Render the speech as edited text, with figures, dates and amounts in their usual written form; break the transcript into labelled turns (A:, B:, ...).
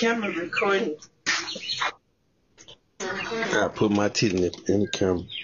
A: camera recording.
B: I put my teeth in the camera.